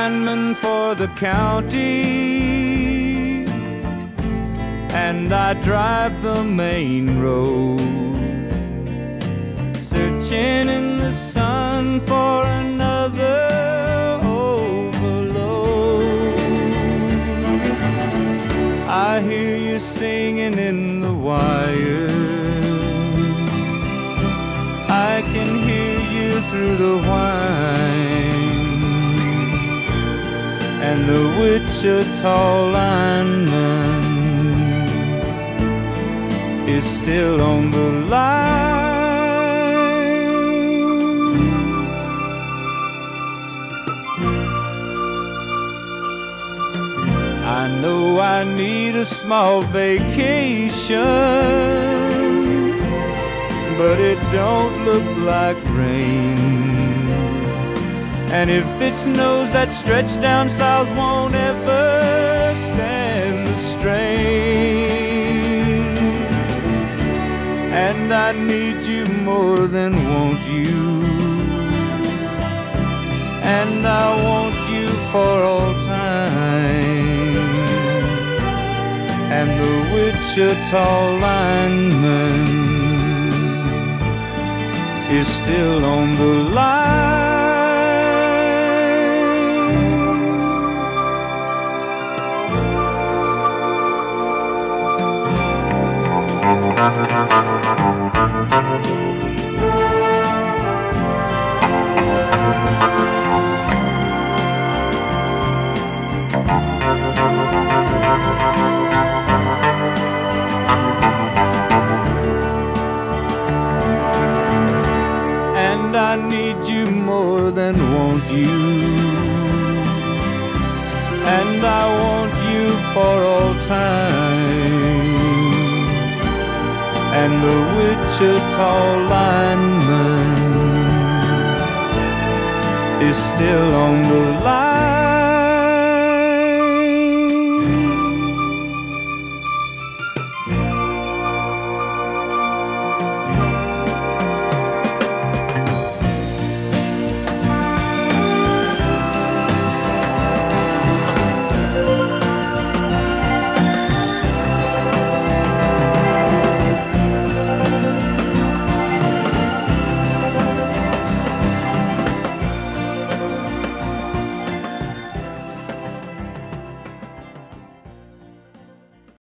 lineman for the county, and I drive the main road, searching in the sun for another overload. I hear you singing in the wire, I can hear you through the whine, and the Wichita lineman is still on the line. I know I need a small vacation, but it don't look like rain. And if it snows, that stretch down south won't ever stand the strain. And I need you more than want you, and I want you for all time. And the Wichita lineman is still on the line. And I need you more than want you, and I want you for all time. And the Wichita lineman is still on the line.